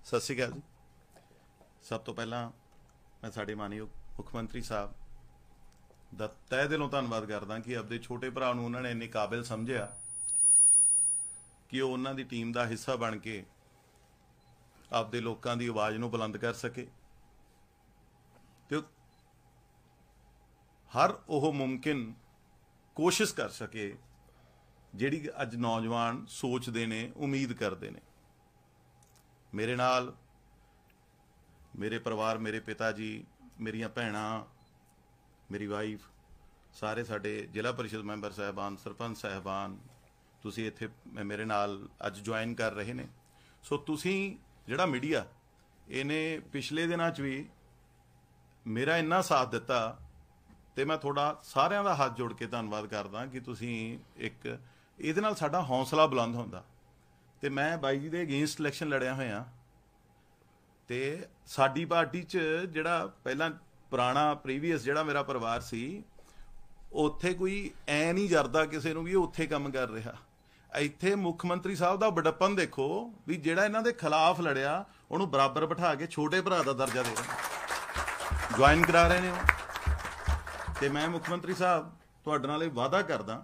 ਸਤਿ ਸ਼੍ਰੀ ਅਕਾਲ ਜੀ। ਸਭ ਤੋਂ ਪਹਿਲਾਂ ਮੈਂ ਸਾਡੇ ਮਾਨਯੋਗ ਮੁੱਖ ਮੰਤਰੀ ਸਾਹਿਬ ਦਾ ਤਹਿ ਦਿਲੋਂ ਧੰਨਵਾਦ ਕਰਦਾ ਕਿ ਆਪਦੇ ਛੋਟੇ ਭਰਾ ਨੂੰ ਉਹਨਾਂ ਨੇ ਇੰਨੇ ਕਾਬਿਲ ਸਮਝਿਆ ਕਿ ਉਹ ਉਹਨਾਂ ਦੀ ਟੀਮ ਦਾ ਹਿੱਸਾ ਬਣ ਕੇ ਆਪਦੇ ਲੋਕਾਂ ਦੀ ਆਵਾਜ਼ ਨੂੰ ਬੁਲੰਦ ਕਰ ਸਕੇ ਤੇ ਹਰ ਉਹ ਮੁਮਕਿਨ ਕੋਸ਼ਿਸ਼ ਕਰ ਸਕੇ ਜਿਹੜੀ ਅੱਜ ਨੌਜਵਾਨ ਸੋਚਦੇ ਨੇ, ਉਮੀਦ ਕਰਦੇ ਨੇ। ਮੇਰੇ ਨਾਲ ਮੇਰੇ ਪਰਿਵਾਰ, ਮੇਰੇ ਪਿਤਾ ਜੀ, ਮੇਰੀਆਂ ਭੈਣਾਂ, ਮੇਰੀ ਵਾਈਫ, ਸਾਰੇ ਸਾਡੇ ਜ਼ਿਲ੍ਹਾ ਪਰਿਸ਼ਦ ਮੈਂਬਰ ਸਾਹਿਬਾਨ, ਸਰਪੰਚ ਸਾਹਿਬਾਨ, ਤੁਸੀਂ ਇੱਥੇ ਮੇਰੇ ਨਾਲ ਅੱਜ ਜੁਆਇਨ ਕਰ ਰਹੇ ਨੇ। ਸੋ ਤੁਸੀਂ ਜਿਹੜਾ ਮੀਡੀਆ ਇਹਨੇ ਪਿਛਲੇ ਦਿਨਾਂ 'ਚ ਵੀ ਮੇਰਾ ਇੰਨਾ ਸਾਥ ਦਿੱਤਾ ਤੇ ਮੈਂ ਤੁਹਾਡਾ ਸਾਰਿਆਂ ਦਾ ਹੱਥ ਜੋੜ ਕੇ ਧੰਨਵਾਦ ਕਰਦਾ ਕਿ ਤੁਸੀਂ ਇੱਕ ਇਹਦੇ ਨਾਲ ਸਾਡਾ ਹੌਸਲਾ ਬੁਲੰਦ ਹੁੰਦਾ। ਤੇ ਮੈਂ ਬਾਈ ਜੀ ਦੇ ਅਗੇਂਸਟ ਇਲੈਕਸ਼ਨ ਲੜਿਆ ਹੋਇਆ ਤੇ ਸਾਡੀ ਪਾਰਟੀ 'ਚ ਜਿਹੜਾ ਪਹਿਲਾਂ ਪੁਰਾਣਾ ਪ੍ਰੀਵੀਅਸ ਜਿਹੜਾ ਮੇਰਾ ਪਰਿਵਾਰ ਸੀ, ਉੱਥੇ ਕੋਈ ਐ ਨਹੀਂ ਜਰਦਾ ਕਿਸੇ ਨੂੰ ਵੀ ਉਹ ਉੱਥੇ ਕੰਮ ਕਰ ਰਿਹਾ। ਇੱਥੇ ਮੁੱਖ ਮੰਤਰੀ ਸਾਹਿਬ ਦਾ ਬੜੱਪਨ ਦੇਖੋ ਵੀ ਜਿਹੜਾ ਇਹਨਾਂ ਦੇ ਖਿਲਾਫ ਲੜਿਆ ਉਹਨੂੰ ਬਰਾਬਰ ਬਿਠਾ ਕੇ ਛੋਟੇ ਭਰਾ ਦਾ ਦਰਜਾ ਦੇ ਰਹੇ, ਜੁਆਇਨ ਕਰਾ ਰਹੇ ਨੇ ਉਹ। ਤੇ ਮੈਂ ਮੁੱਖ ਮੰਤਰੀ ਸਾਹਿਬ ਤੁਹਾਡੇ ਨਾਲ ਇਹ ਵਾਅਦਾ ਕਰਦਾ,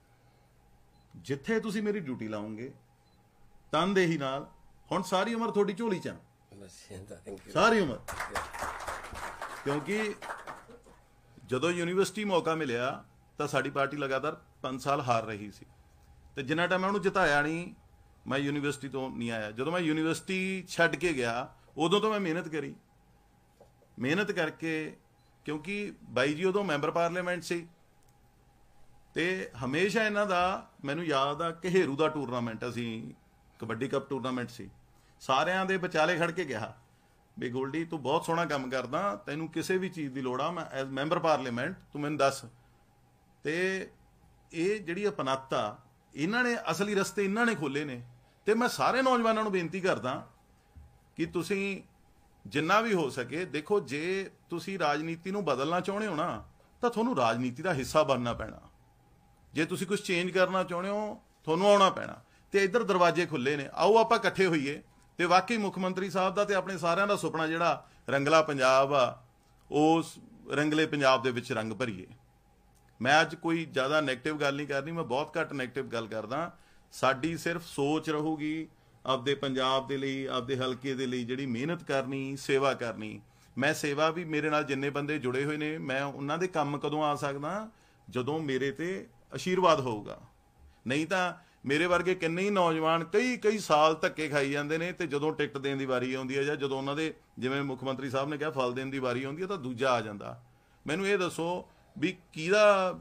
ਜਿੱਥੇ ਤੁਸੀਂ ਮੇਰੀ ਡਿਊਟੀ ਲਾਉਂਗੇ ਤਨਦੇਹੀ ਨਾਲ, ਹੁਣ ਸਾਰੀ ਉਮਰ ਤੁਹਾਡੀ ਝੋਲੀ 'ਚ ਆ, ਸਾਰੀ ਉਮਰ। ਕਿਉਂਕਿ ਜਦੋਂ ਯੂਨੀਵਰਸਿਟੀ ਮੌਕਾ ਮਿਲਿਆ ਤਾਂ ਸਾਡੀ ਪਾਰਟੀ ਲਗਾਤਾਰ 5 ਸਾਲ ਹਾਰ ਰਹੀ ਸੀ ਤੇ ਜਿੰਨਾ ਟਾਈਮ ਮੈਂ ਉਹਨੂੰ ਜਿਤਾਇਆ ਨਹੀਂ, ਮੈਂ ਯੂਨੀਵਰਸਿਟੀ ਤੋਂ ਨਹੀਂ ਆਇਆ। ਜਦੋਂ ਮੈਂ ਯੂਨੀਵਰਸਿਟੀ ਛੱਡ ਕੇ ਗਿਆ ਉਦੋਂ ਤੋਂ ਮੈਂ ਮਿਹਨਤ ਕਰਕੇ, ਕਿਉਂਕਿ ਬਾਈ ਜੀ ਉਦੋਂ ਮੈਂਬਰ ਪਾਰਲੀਮੈਂਟ ਸੀ ਤੇ ਹਮੇਸ਼ਾ ਇਹਨਾਂ ਦਾ ਮੈਨੂੰ ਯਾਦ ਆ ਘੇਰੂ ਦਾ ਟੂਰਨਾਮੈਂਟ, ਅਸੀਂ ਕਬੱਡੀ ਕੱਪ ਟੂਰਨਾਮੈਂਟ ਸੀ, ਸਾਰਿਆਂ ਦੇ ਵਿਚਾਲੇ ਖੜ ਕੇ ਕਿਹਾ ਵੀ ਗੋਲਡੀ ਤੂੰ ਬਹੁਤ ਸੋਹਣਾ ਕੰਮ ਕਰਦਾ, ਤੈਨੂੰ ਕਿਸੇ ਵੀ ਚੀਜ਼ ਦੀ ਲੋੜ ਆ, ਮੈਂ ਐਜ਼ ਮੈਂਬਰ ਪਾਰਲੀਮੈਂਟ ਤੂੰ ਮੈਨੂੰ ਦੱਸ। ਤੇ ਇਹ ਜਿਹੜੀ ਅਪਣੱਤਾ ਇਹਨਾਂ ਨੇ, ਅਸਲੀ ਰਸਤੇ ਇਹਨਾਂ ਨੇ ਖੋਲੇ ਨੇ। ਤੇ ਮੈਂ ਸਾਰੇ ਨੌਜਵਾਨਾਂ ਨੂੰ ਬੇਨਤੀ ਕਰਦਾ ਕਿ ਤੁਸੀਂ ਜਿੰਨਾ ਵੀ ਹੋ ਸਕੇ ਦੇਖੋ, ਜੇ ਤੁਸੀਂ ਰਾਜਨੀਤੀ ਨੂੰ ਬਦਲਣਾ ਚਾਹੁੰਦੇ ਹੋ ਨਾ ਤਾਂ ਤੁਹਾਨੂੰ ਰਾਜਨੀਤੀ ਦਾ ਹਿੱਸਾ ਬਣਨਾ ਪੈਣਾ। ਜੇ ਤੁਸੀਂ ਕੁਝ ਚੇਂਜ ਕਰਨਾ ਚਾਹੁੰਦੇ ਹੋ ਤੁਹਾਨੂੰ ਆਉਣਾ ਪੈਣਾ। ਤੇ ਇੱਧਰ ਦਰਵਾਜ਼ੇ ਖੁੱਲੇ ਨੇ, ਆਓ ਆਪਾਂ ਇਕੱਠੇ ਹੋਈਏ ਤੇ ਵਾਕਈ ਮੁੱਖ ਮੰਤਰੀ ਸਾਹਿਬ ਦਾ ਤੇ ਆਪਣੇ ਸਾਰਿਆਂ ਦਾ ਸੁਪਨਾ ਜਿਹੜਾ ਰੰਗਲਾ ਪੰਜਾਬ ਆ, ਉਸ ਰੰਗਲੇ ਪੰਜਾਬ ਦੇ ਵਿੱਚ ਰੰਗ ਭਰੀਏ। ਮੈਂ ਅੱਜ ਕੋਈ ਜ਼ਿਆਦਾ ਨੈਗੇਟਿਵ ਗੱਲ ਨਹੀਂ ਕਰਨੀ, ਮੈਂ ਬਹੁਤ ਘੱਟ ਨੈਗੇਟਿਵ ਗੱਲ ਕਰਦਾ। ਸਾਡੀ ਸਿਰਫ ਸੋਚ ਰਹੂਗੀ ਆਪਦੇ ਪੰਜਾਬ ਦੇ ਲਈ, ਆਪਦੇ ਹਲਕੇ ਦੇ ਲਈ ਜਿਹੜੀ ਮਿਹਨਤ ਕਰਨੀ, ਸੇਵਾ ਕਰਨੀ। ਮੈਂ ਸੇਵਾ ਵੀ, ਮੇਰੇ ਨਾਲ ਜਿੰਨੇ ਬੰਦੇ ਜੁੜੇ ਹੋਏ ਨੇ, ਮੈਂ ਉਹਨਾਂ ਦੇ ਕੰਮ ਕਦੋਂ ਆ ਸਕਦਾ ਜਦੋਂ ਮੇਰੇ ਤੇ ਆਸ਼ੀਰਵਾਦ ਹੋਊਗਾ। ਨਹੀਂ ਤਾਂ ਮੇਰੇ ਵਰਗੇ ਕਿੰਨੇ ਹੀ ਨੌਜਵਾਨ ਕਈ ਸਾਲ ਧੱਕੇ ਖਾਈ ਜਾਂਦੇ ਨੇ ਤੇ ਜਦੋਂ ਟਿਕਟ ਦੇਣ ਦੀ ਵਾਰੀ ਆਉਂਦੀ ਹੈ ਜਾਂ ਜਦੋਂ ਉਹਨਾਂ ਦੇ, ਜਿਵੇਂ ਮੁੱਖ ਮੰਤਰੀ ਸਾਹਿਬ ਨੇ ਕਿਹਾ, ਫਲ ਦੇਣ ਦੀ ਵਾਰੀ ਆਉਂਦੀ ਹੈ ਤਾਂ ਦੂਜਾ ਆ ਜਾਂਦਾ। ਮੈਨੂੰ ਇਹ ਦੱਸੋ ਵੀ ਕਿਹਦਾ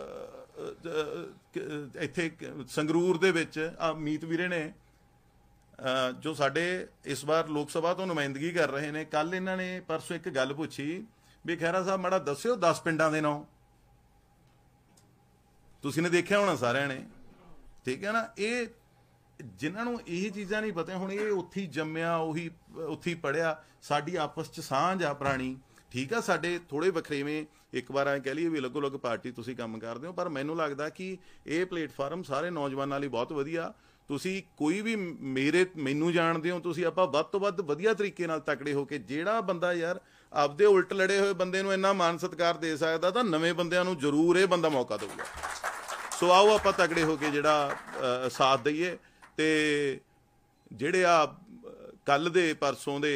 ਇੱਥੇ ਸੰਗਰੂਰ ਦੇ ਵਿੱਚ ਮੀਤ ਵੀਰੇ ਨੇ ਜੋ ਸਾਡੇ ਇਸ ਵਾਰ ਲੋਕ ਸਭਾ ਤੋਂ ਨੁਮਾਇੰਦਗੀ ਕਰ ਰਹੇ ਨੇ, ਕੱਲ ਇਹਨਾਂ ਨੇ ਪਰਸੋਂ ਇੱਕ ਗੱਲ ਪੁੱਛੀ ਵੀ ਖਹਿਰਾ ਸਾਹਿਬ ਮਾੜਾ ਦੱਸਿਓ 10 ਪਿੰਡਾਂ ਦੇ ਨਾਂ। ਤੁਸੀਂ ਨੇ ਦੇਖਿਆ ਹੋਣਾ ਸਾਰਿਆਂ ਨੇ, ਠੀਕ ਹੈ ਨਾ। ਇਹ ਜਿਨ੍ਹਾਂ ਨੂੰ ਇਹ ਚੀਜ਼ਾਂ ਨਹੀਂ ਪਤਾ, ਹੁਣ ਇਹ ਉੱਥੇ ਹੀ ਜੰਮਿਆ, ਉਹੀ ਉੱਥੇ ਹੀ ਪੜ੍ਹਿਆ। ਸਾਡੀ ਆਪਸ 'ਚ ਸਾਂਝ ਆ ਪੁਰਾਣੀ, ਠੀਕ ਆ। ਸਾਡੇ ਥੋੜ੍ਹੇ ਵੱਖਰੇਵੇਂ, ਇੱਕ ਵਾਰ ਐਂ ਕਹਿ ਲਈਏ ਵੀ ਅਲੱਗੋ-ਅਲੱਗ ਪਾਰਟੀ ਤੁਸੀਂ ਕੰਮ ਕਰਦੇ ਹੋ, ਪਰ ਮੈਨੂੰ ਲੱਗਦਾ ਕਿ ਇਹ ਪਲੇਟਫਾਰਮ ਸਾਰੇ ਨੌਜਵਾਨਾਂ ਲਈ ਬਹੁਤ ਵਧੀਆ। ਤੁਸੀਂ ਕੋਈ ਵੀ ਮੈਨੂੰ ਜਾਣਦੇ ਹੋ, ਤੁਸੀਂ ਆਪਾਂ ਵੱਧ ਤੋਂ ਵੱਧ ਵਧੀਆ ਤਰੀਕੇ ਨਾਲ ਤਕੜੇ ਹੋ ਕੇ, ਜਿਹੜਾ ਬੰਦਾ ਯਾਰ ਆਪਦੇ ਉਲਟ ਲੜੇ ਹੋਏ ਬੰਦੇ ਨੂੰ ਇੰਨਾ ਮਾਨ ਸਤਿਕਾਰ ਦੇ ਸਕਦਾ ਤਾਂ ਨਵੇਂ ਬੰਦਿਆਂ ਨੂੰ ਜ਼ਰੂਰ ਇਹ ਬੰਦਾ ਮੌਕਾ ਦੇਊਗਾ। ਸੋ ਆਓ ਆਪਾਂ ਤਕੜੇ ਹੋ ਕੇ ਜਿਹੜਾ ਸਾਥ ਦਈਏ। ਤੇ ਜਿਹੜੇ ਆ ਕੱਲ ਦੇ ਪਰਸੋਂ ਦੇ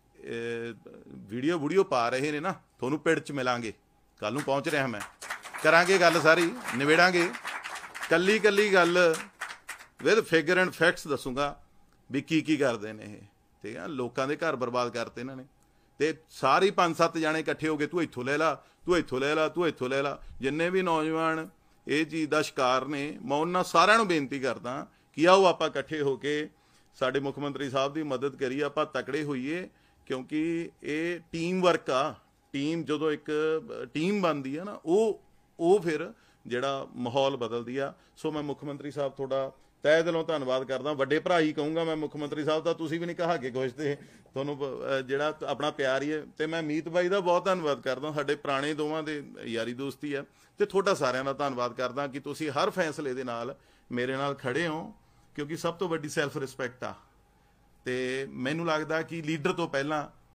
ਵੀਡੀਓ ਪਾ ਰਹੇ ਨੇ ਨਾ, ਤੁਹਾਨੂੰ ਪਿੰਡ 'ਚ ਮਿਲਾਂਗੇ, ਕੱਲ ਨੂੰ ਪਹੁੰਚ ਰਿਹਾ ਮੈਂ, ਕਰਾਂਗੇ ਗੱਲ ਸਾਰੀ, ਨਿਬੇੜਾਂਗੇ ਕੱਲੀ ਗੱਲ ਵਿਦ ਫਿਗਰ ਐਂਡ ਫੈਕਟਸ ਦੱਸੂਗਾ ਵੀ ਕੀ ਕਰਦੇ ਨੇ ਇਹ, ਠੀਕ ਆ। ਲੋਕਾਂ ਦੇ ਘਰ ਬਰਬਾਦ ਕਰਤੇ ਇਹਨਾਂ ਨੇ ਤੇ ਸਾਰੇ 5-7 ਜਾਣੇ ਇਕੱਠੇ ਹੋ ਕੇ ਤੂੰ ਇੱਥੋਂ ਲੈ ਲਾ, ਤੂੰ ਇੱਥੋਂ ਲੈ ਲਾ, ਤੂੰ ਇੱਥੋਂ ਲੈ ਲਾ। ਜਿੰਨੇ ਵੀ ਨੌਜਵਾਨ ਇਹ ਚੀਜ਼ ਦਾ ਸ਼ਿਕਾਰ ਨੇ, ਮੈਂ ਉਹਨਾਂ ਸਾਰਿਆਂ ਨੂੰ ਬੇਨਤੀ ਕਰਦਾ ਕਿ ਆਓ ਆਪਾਂ ਇਕੱਠੇ ਹੋ ਕੇ ਸਾਡੇ ਮੁੱਖ ਮੰਤਰੀ ਸਾਹਿਬ ਦੀ ਮਦਦ ਕਰੀਏ, ਆਪਾਂ ਤਕੜੇ ਹੋਈਏ। ਕਿਉਂਕਿ ਇਹ ਟੀਮ ਵਰਕ ਆ। ਟੀਮ ਜਦੋਂ ਇੱਕ ਟੀਮ ਬਣਦੀ ਆ ਨਾ, ਉਹ ਫਿਰ ਜਿਹੜਾ ਮਾਹੌਲ ਬਦਲਦੀ ਆ। ਸੋ ਮੈਂ ਮੁੱਖ ਮੰਤਰੀ ਸਾਹਿਬ ਤੁਹਾਡਾ ਤਹਿ ਦਿਲੋਂ ਧੰਨਵਾਦ ਕਰਦਾ। ਵੱਡੇ ਭਰਾ ਹੀ ਕਹੂੰਗਾ ਮੈਂ ਮੁੱਖ ਮੰਤਰੀ ਸਾਹਿਬ ਦਾ, ਤੁਸੀਂ ਵੀ ਨਹੀਂ ਕਹਾ ਕੇ ਖੁਸ਼, ਤੇ ਤੁਹਾਨੂੰ ਜਿਹੜਾ ਆਪਣਾ ਪਿਆਰ ਹੀ ਹੈ। ਤੇ ਮੈਂ ਮੀਤ ਬਾਈ ਦਾ ਬਹੁਤ ਧੰਨਵਾਦ ਕਰਦਾ, ਸਾਡੇ ਪੁਰਾਣੇ ਦੋਵਾਂ ਦੇ ਯਾਰੀ ਦੋਸਤੀ ਆ। ਤੇ ਤੁਹਾਡਾ ਸਾਰਿਆਂ ਦਾ ਧੰਨਵਾਦ ਕਰਦਾ ਕਿ ਤੁਸੀਂ ਹਰ ਫੈਸਲੇ ਦੇ ਨਾਲ ਮੇਰੇ ਨਾਲ ਖੜੇ ਹੋ, ਕਿਉਂਕਿ ਸਭ ਤੋਂ ਵੱਡੀ ਸੈਲਫ ਰਿਸਪੈਕਟ ਆ ਤੇ ਮੈਨੂੰ ਲੱਗਦਾ ਕਿ ਲੀਡਰ ਤੋਂ ਪਹਿਲਾਂ